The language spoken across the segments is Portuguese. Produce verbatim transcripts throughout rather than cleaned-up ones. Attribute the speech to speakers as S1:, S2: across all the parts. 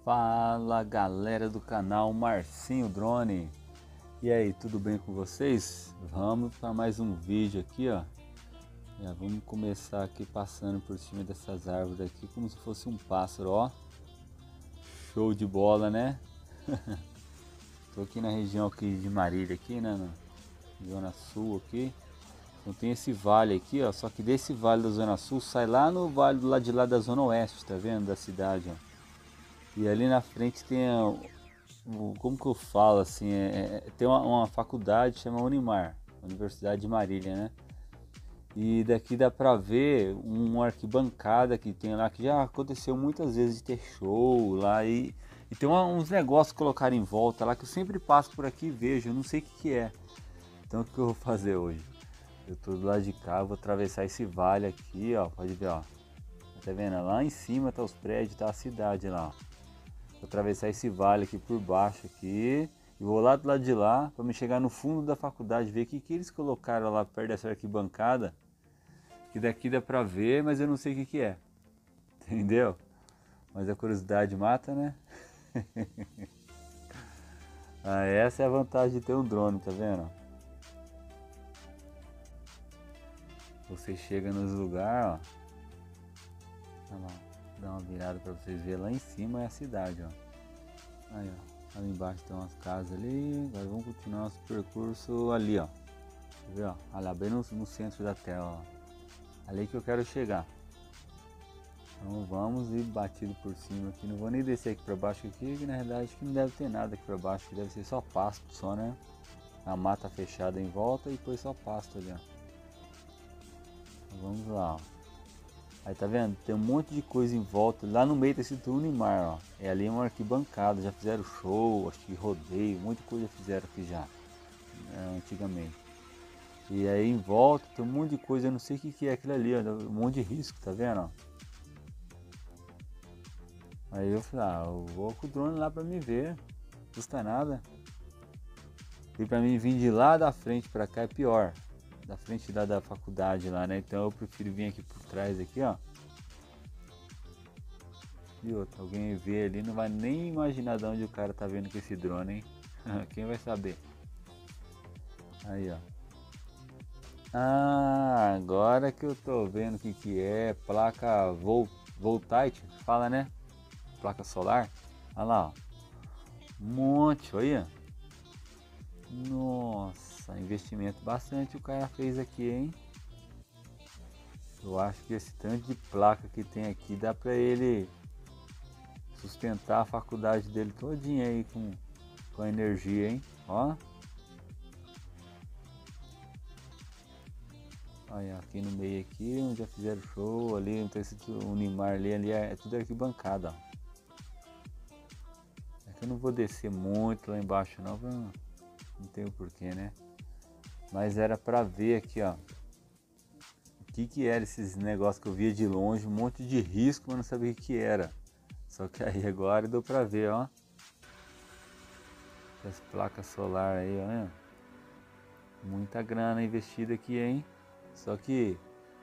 S1: Fala galera do canal Marcinho Drone. E aí, tudo bem com vocês? Vamos para mais um vídeo aqui, ó. Já vamos começar aqui passando por cima dessas árvores aqui como se fosse um pássaro, ó. Show de bola, né? Tô aqui na região aqui de Marília aqui, né, na Zona Sul aqui. Então tem esse vale aqui, ó, só que desse vale da Zona Sul sai lá no vale do lado de lá da Zona Oeste, tá vendo? Da cidade, ó. E ali na frente tem, a, o, como que eu falo assim, é, é, tem uma, uma faculdade chama Unimar, Universidade de Marília, né? E daqui dá pra ver uma arquibancada que tem lá, que já aconteceu muitas vezes de ter show lá, e, e tem uma, uns negócios que colocaram em volta lá que eu sempre passo por aqui e vejo, eu não sei o que que é. Então o que eu vou fazer hoje? Eu tô do lado de cá, vou atravessar esse vale aqui, ó, pode ver, ó. Tá vendo? Lá em cima tá os prédios, tá a cidade lá, ó. Vou atravessar esse vale aqui por baixo aqui e vou lá do lado de lá para me chegar no fundo da faculdade, ver o que, que eles colocaram lá perto dessa arquibancada, que daqui dá para ver, mas eu não sei o que, que é, entendeu? Mas a curiosidade mata, né? Ah, essa é a vantagem de ter um drone, tá vendo? Você chega nos lugares, ó. Olha lá. Dá uma virada para vocês verem, lá em cima é a cidade, ó. Aí, ó, ali embaixo tem umas casas ali. Agora vamos continuar nosso percurso ali, ó. Tá vendo, ó? Olha lá, bem no, no centro da tela, ó. Ali que eu quero chegar. Então vamos ir batido por cima aqui. Não vou nem descer aqui para baixo aqui, que na realidade acho que não deve ter nada aqui para baixo, deve ser só pasto só, né? A mata fechada em volta e depois só pasto ali, ó. Então, vamos lá, ó. Aí tá vendo? Tem um monte de coisa em volta. Lá no meio desse Unimar, ó. É ali uma arquibancada. Já fizeram show, acho que rodeio, muita coisa fizeram aqui já, né, antigamente. E aí em volta tem um monte de coisa. Eu não sei o que, que é aquilo ali, ó. Um monte de risco, tá vendo? Ó. Aí eu falei, ah, eu vou com o drone lá pra me ver. Não custa nada. E pra mim vir de lá da frente pra cá é pior. Da frente da, da faculdade lá, né? Então eu prefiro vir aqui por trás aqui, ó. E outra, alguém vê ali, não vai nem imaginar de onde o cara tá vendo com esse drone, hein? Quem vai saber? Aí, ó. Ah, agora que eu tô vendo o que que é. Placa Vol Voltite, fala, né? Placa solar. Olha lá, ó. Um monte, olha. Nossa, investimento bastante o cara fez aqui, hein? Eu acho que esse tanto de placa que tem aqui dá pra ele sustentar a faculdade dele todinha aí com, com a energia, hein? Ó. Olha, aqui no meio aqui, onde já fizeram show, ali, não tem esse Unimar ali, ali é, é tudo arquibancada, ó. É que eu não vou descer muito lá embaixo não, não, não tem o porquê, né? Mas era pra ver aqui, ó. O que que era esses negócios que eu via de longe, um monte de risco, mas não sabia o que que era. Só que aí agora deu pra ver, ó. As placas solar aí, ó, né? Muita grana investida aqui, hein? Só que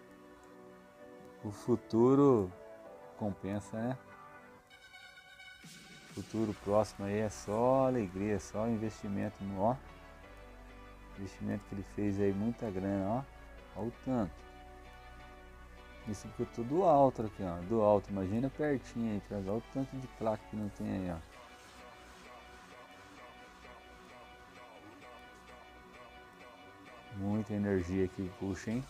S1: o futuro compensa, né? O futuro próximo aí é só alegria, só investimento, ó. Investimento que ele fez aí, muita grana, ó. Olha o tanto. Isso porque eu tô do alto aqui, ó. Do alto, imagina pertinho aí, pra ver o tanto de placa que não tem aí, ó. Muita energia que puxa, hein?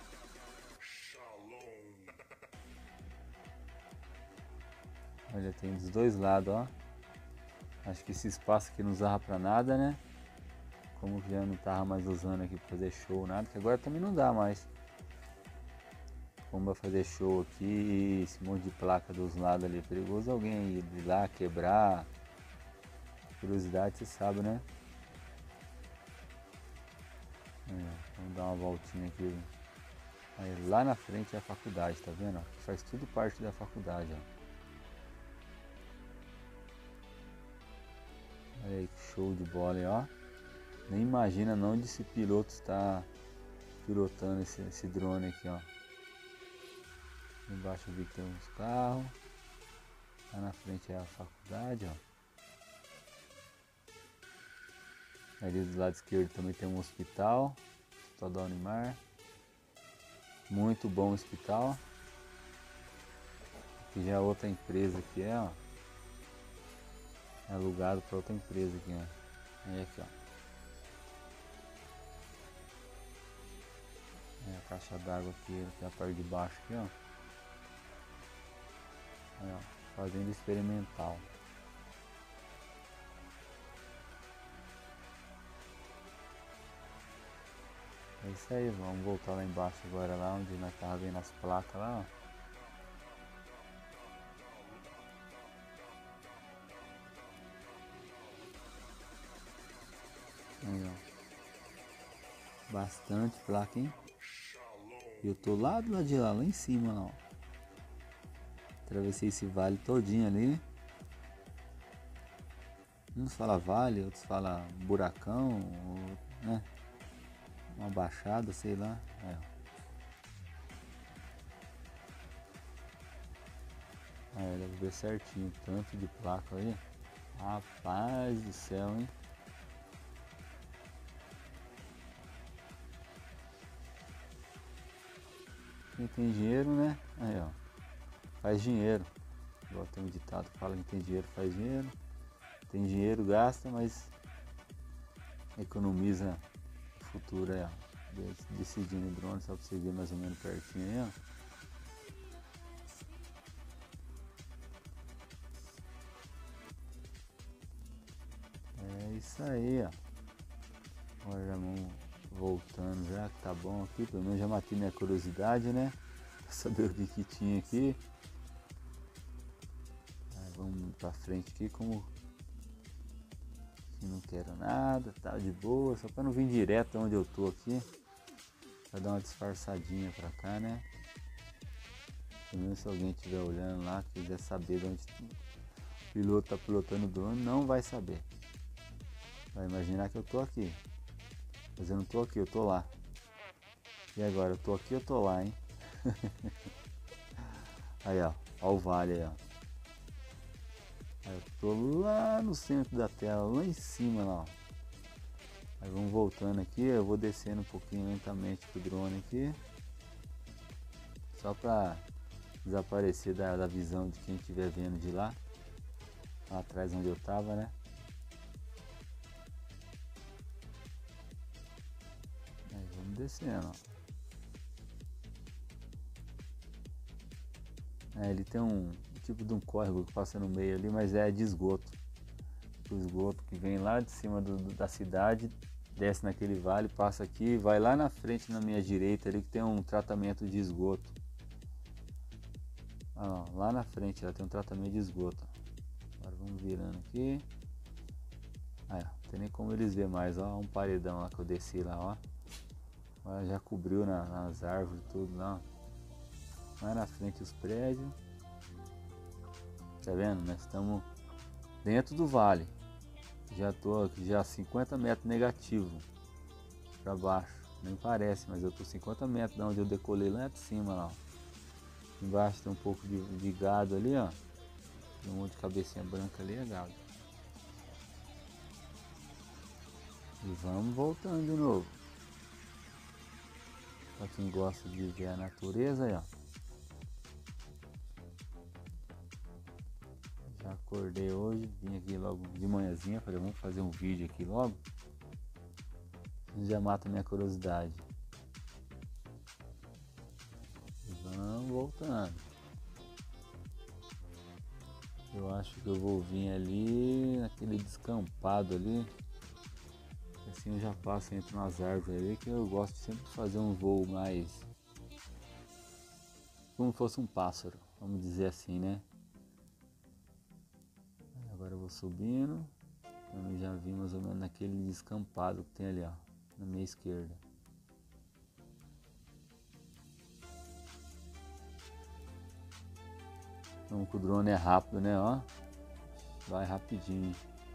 S1: Olha, tem dos dois lados, ó. Acho que esse espaço aqui não usava pra nada, né? Como já não tava mais usando aqui pra fazer show, nada, que agora também não dá mais. Como vai fazer show aqui, esse monte de placa dos lados ali, é perigoso alguém ir lá quebrar. Curiosidade, você sabe, né? É, vamos dar uma voltinha aqui. Aí, lá na frente é a faculdade, tá vendo? Faz tudo parte da faculdade, ó. Olha aí que show de bola aí, ó. Nem imagina não onde esse piloto está pilotando esse, esse drone aqui, ó. Embaixo eu vi que tem uns carros. Lá na frente é a faculdade, ó. Ali do lado esquerdo também tem um hospital, Hospital da Unimar. Muito bom hospital. Aqui já é outra empresa que é, ó. É alugado para outra empresa aqui, ó. Aí aqui, ó. É a caixa d'água aqui, aqui a parte de baixo aqui, ó. Aí, ó, fazenda experimental. É isso aí, vamos voltar lá embaixo agora, lá onde nós tava vendo as placas lá, ó. Aí, ó. Bastante placa, hein? E eu tô lá do lado de lá, lá em cima, ó. Atravessei esse vale todinho ali. Uns falam vale, outros falam buracão, ou, né? Uma baixada, sei lá. É. Aí, deve ver certinho, tanto de placa aí. Rapaz do céu, hein? Quem tem dinheiro, né? Aí, ó. Faz dinheiro. Igual tem um ditado que fala que tem dinheiro, faz dinheiro. Tem dinheiro, gasta, mas economiza o futuro aí, ó. Decidindo o drone, só pra você ver mais ou menos pertinho aí, ó. É isso aí, ó. Agora já vamos voltando já, que tá bom aqui. Pelo menos já matei minha curiosidade, né? Pra saber o que que tinha aqui. Aí vamos pra frente aqui como que não quero nada, tá de boa. Só pra não vir direto onde eu tô aqui. Pra dar uma disfarçadinha pra cá, né? Pelo menos se alguém estiver olhando lá, quiser saber de onde o piloto tá pilotando o drone, não vai saber. Vai imaginar que eu tô aqui. Mas eu não tô aqui, eu tô lá. E agora, eu tô aqui, eu tô lá, hein? Aí, ó. Ó o vale aí, ó. Aí eu tô lá no centro da tela, lá em cima, lá, ó. Aí vamos voltando aqui, eu vou descendo um pouquinho lentamente com o drone aqui. Só pra desaparecer da, da visão de quem estiver vendo de lá. Lá atrás onde eu tava, né? Aí vamos descendo, ó. É, ele tem um tipo de um córrego que passa no meio ali, mas é de esgoto. O esgoto que vem lá de cima do, do, da cidade, desce naquele vale, passa aqui, vai lá na frente na minha direita ali que tem um tratamento de esgoto. Ah, ó, lá na frente ela tem um tratamento de esgoto. Agora vamos virando aqui. Aí, ó, não tem nem como eles verem mais, ó, um paredão lá que eu desci lá, ó. Agora já cobriu na, nas árvores tudo lá, ó. Lá na frente os prédios. Tá vendo? Nós estamos dentro do vale. Já tô aqui já cinquenta metros negativo para baixo. Nem parece, mas eu tô cinquenta metros da onde eu decolei lá de cima lá, ó. Embaixo tem um pouco de, de gado ali, ó. Tem um monte de cabecinha branca ali, é gado. E vamos voltando de novo. Pra quem gosta de ver a natureza aí, ó. Já acordei hoje, vim aqui logo de manhãzinha, falei, vamos fazer um vídeo aqui logo. Já mata minha curiosidade. Vamos voltando. Eu acho que eu vou vir ali naquele descampado ali. Assim eu já passo entre umas árvores ali, que eu gosto sempre de fazer um voo mais como se fosse um pássaro, vamos dizer assim, né? Agora eu vou subindo. Eu já vi mais ou menos naquele descampado que tem ali, ó, na minha esquerda. Então o drone é rápido, né? Ó, vai rapidinho.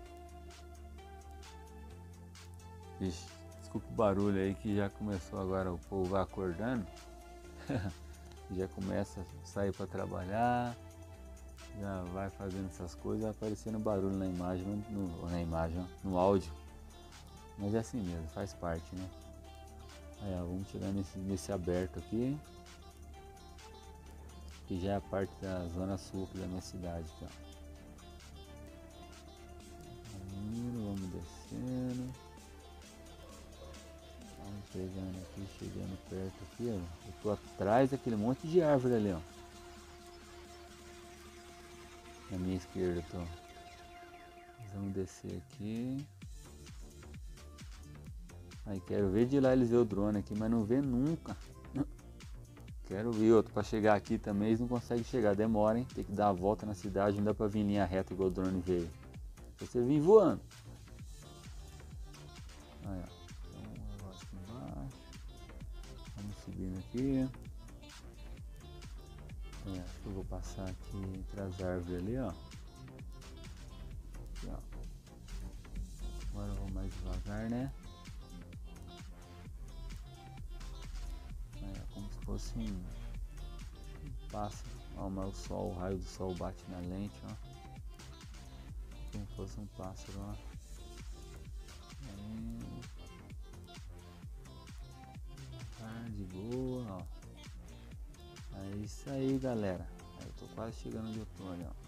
S1: Ixi, desculpa o barulho aí que já começou agora, o povo vai acordando. Já começa a sair para trabalhar. já vai fazendo essas coisas, vai aparecendo barulho na imagem, no, na imagem, no áudio. Mas é assim mesmo, faz parte, né? Aí, ó, vamos chegar nesse, nesse aberto aqui, que já é a parte da zona sul aqui da minha cidade, aqui, ó. Vamos descendo, vamos pegando aqui, chegando perto aqui, ó. Eu tô atrás daquele monte de árvore ali, ó. Na minha esquerda, tô. Vamos descer aqui. Aí quero ver de lá eles ver o drone aqui, mas não vê nunca. Quero ver outro para chegar aqui também, eles não conseguem chegar, demora, hein? Tem que dar a volta na cidade, não dá para vir em linha reta igual o drone veio. Você vem voando. Aí, ó. Então, um negócio aqui embaixo. Vamos subindo aqui. É, acho que eu vou passar aqui entre as árvores ali, ó. Aqui, ó. Agora eu vou mais devagar, né? É como se fosse um, um pássaro. Ó, mas o sol, o raio do sol bate na lente, ó. Como se fosse um pássaro, ó. Aí. Ah, de boa, ó. É isso aí, galera. Eu tô quase chegando onde eu tô, olha, ó.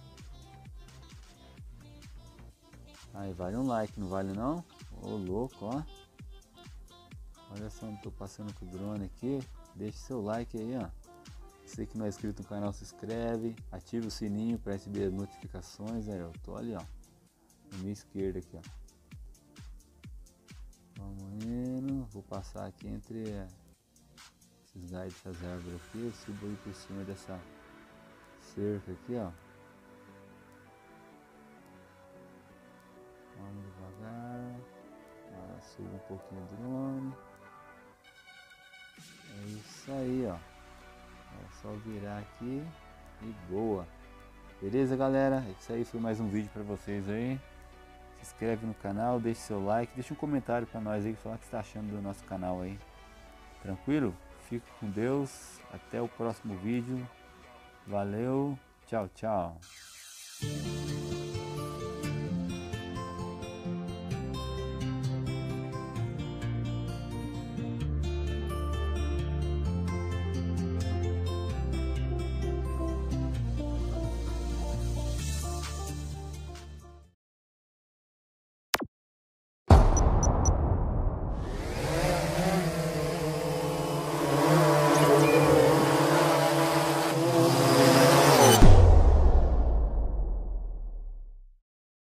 S1: Aí, vale um like, não vale não? Ô, louco, ó. Olha só, não tô passando com o drone aqui. Deixe seu like aí, ó. Você que não é inscrito no canal, se inscreve. Ative o sininho para receber as notificações. Aí, eu tô ali, ó. Na minha esquerda aqui, ó. Vamos indo. Vou passar aqui entre esses galhos dessas árvores aqui. Eu subo aí por cima dessa cerca aqui, ó. Vamos devagar. Ah, subo um pouquinho o drone. É isso aí, ó. É só virar aqui e boa. Beleza, galera? Isso aí foi mais um vídeo para vocês aí. Se inscreve no canal, deixe seu like, deixa um comentário para nós aí, falar o que você está achando do nosso canal aí. Tranquilo? Fique com Deus. Até o próximo vídeo. Valeu. Tchau, tchau.